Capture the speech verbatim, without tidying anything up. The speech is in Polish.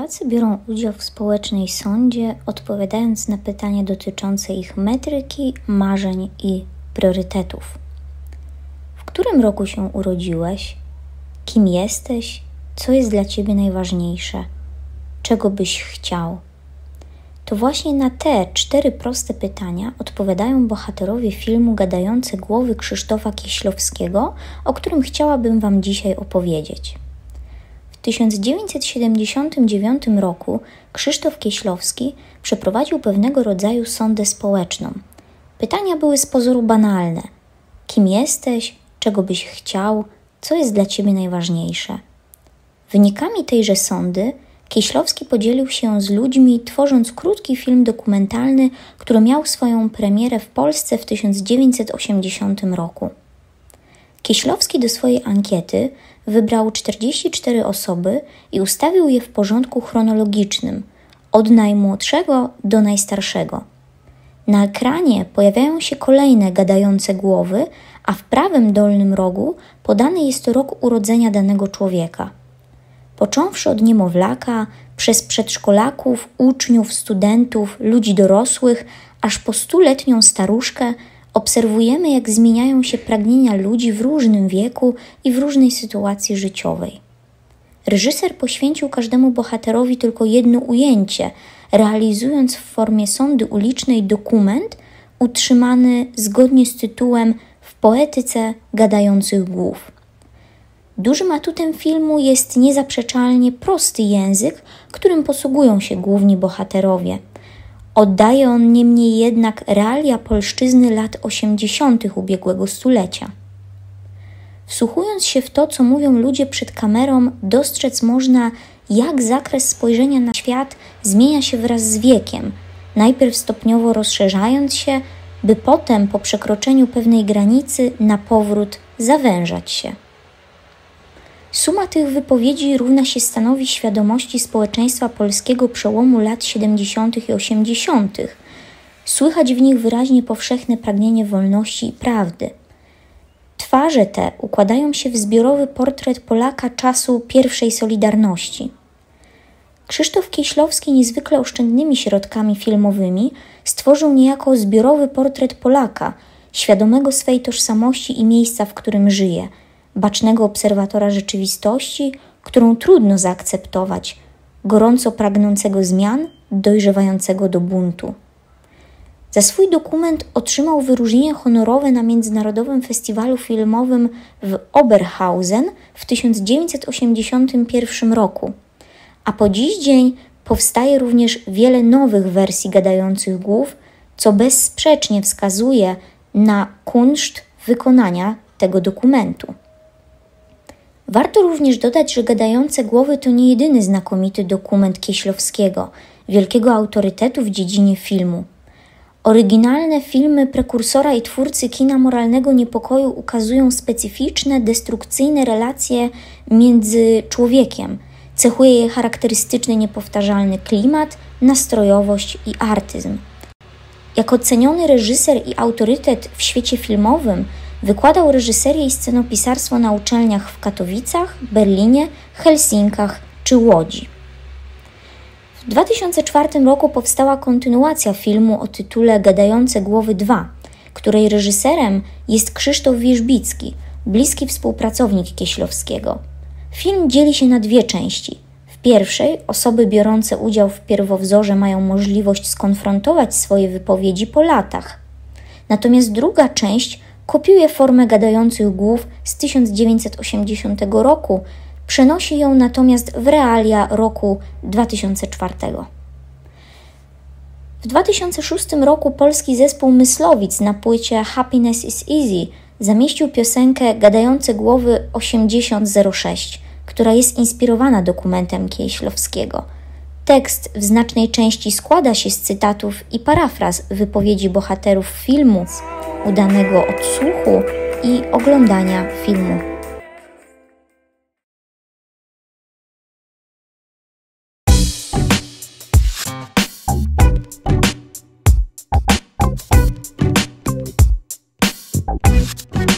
Polacy biorą udział w społecznej sądzie, odpowiadając na pytania dotyczące ich metryki, marzeń i priorytetów. W którym roku się urodziłeś? Kim jesteś? Co jest dla Ciebie najważniejsze? Czego byś chciał? To właśnie na te cztery proste pytania odpowiadają bohaterowie filmu Gadające głowy Krzysztofa Kieślowskiego, o którym chciałabym Wam dzisiaj opowiedzieć. W tysiąc dziewięćset siedemdziesiątym dziewiątym roku Krzysztof Kieślowski przeprowadził pewnego rodzaju sondę społeczną. Pytania były z pozoru banalne. Kim jesteś? Czego byś chciał? Co jest dla Ciebie najważniejsze? Wynikami tejże sondy Kieślowski podzielił się z ludźmi, tworząc krótki film dokumentalny, który miał swoją premierę w Polsce w tysiąc dziewięćset osiemdziesiątym roku. Kieślowski do swojej ankiety wybrał czterdzieści cztery osoby i ustawił je w porządku chronologicznym, od najmłodszego do najstarszego. Na ekranie pojawiają się kolejne gadające głowy, a w prawym dolnym rogu podany jest rok urodzenia danego człowieka. Począwszy od niemowlaka, przez przedszkolaków, uczniów, studentów, ludzi dorosłych, aż po stuletnią staruszkę, obserwujemy, jak zmieniają się pragnienia ludzi w różnym wieku i w różnej sytuacji życiowej. Reżyser poświęcił każdemu bohaterowi tylko jedno ujęcie, realizując w formie sondy ulicznej dokument utrzymany zgodnie z tytułem W poetyce gadających głów. Dużym atutem filmu jest niezaprzeczalnie prosty język, którym posługują się główni bohaterowie. Oddaje on niemniej jednak realia polszczyzny lat osiemdziesiątych ubiegłego stulecia. Wsłuchując się w to, co mówią ludzie przed kamerą, dostrzec można, jak zakres spojrzenia na świat zmienia się wraz z wiekiem, najpierw stopniowo rozszerzając się, by potem po przekroczeniu pewnej granicy na powrót zawężać się. Suma tych wypowiedzi równa się stanowi świadomości społeczeństwa polskiego przełomu lat siedemdziesiątych i osiemdziesiątych. Słychać w nich wyraźnie powszechne pragnienie wolności i prawdy. Twarze te układają się w zbiorowy portret Polaka czasu pierwszej Solidarności. Krzysztof Kieślowski niezwykle oszczędnymi środkami filmowymi stworzył niejako zbiorowy portret Polaka, świadomego swej tożsamości i miejsca, w którym żyje, bacznego obserwatora rzeczywistości, którą trudno zaakceptować, gorąco pragnącego zmian, dojrzewającego do buntu. Za swój dokument otrzymał wyróżnienie honorowe na Międzynarodowym Festiwalu Filmowym w Oberhausen w tysiąc dziewięćset osiemdziesiątym pierwszym roku, a po dziś dzień powstaje również wiele nowych wersji gadających głów, co bezsprzecznie wskazuje na kunszt wykonania tego dokumentu. Warto również dodać, że Gadające głowy to nie jedyny znakomity dokument Kieślowskiego, wielkiego autorytetu w dziedzinie filmu. Oryginalne filmy prekursora i twórcy kina moralnego niepokoju ukazują specyficzne, destrukcyjne relacje między człowiekiem. Cechuje je charakterystyczny, niepowtarzalny klimat, nastrojowość i artyzm. Jako ceniony reżyser i autorytet w świecie filmowym wykładał reżyserię i scenopisarstwo na uczelniach w Katowicach, Berlinie, Helsinkach czy Łodzi. W dwa tysiące czwartym roku powstała kontynuacja filmu o tytule Gadające głowy dwa, której reżyserem jest Krzysztof Wierzbicki, bliski współpracownik Kieślowskiego. Film dzieli się na dwie części. W pierwszej osoby biorące udział w pierwowzorze mają możliwość skonfrontować swoje wypowiedzi po latach. Natomiast druga część kopiuje formę Gadających głów z tysiąc dziewięćset osiemdziesiątego roku, przenosi ją natomiast w realia roku dwa tysiące czwartego. W dwa tysiące szóstym roku polski zespół Myslowic na płycie Happiness is Easy zamieścił piosenkę Gadające głowy osiemdziesiąt zero sześć, która jest inspirowana dokumentem Kieślowskiego. Tekst w znacznej części składa się z cytatów i parafraz wypowiedzi bohaterów filmu, udanego odsłuchu i oglądania filmu. We'll be right back.